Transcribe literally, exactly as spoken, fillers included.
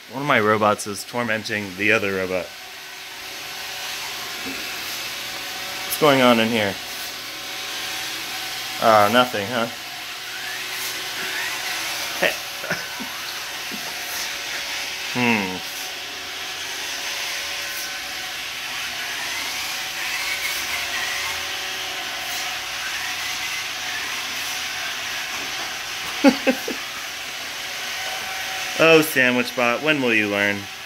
One of my robots is tormenting the other robot. What's going on in here? Ah, uh, nothing, huh? Hey. hmm. Oh, Sandwich Bot, when will you learn?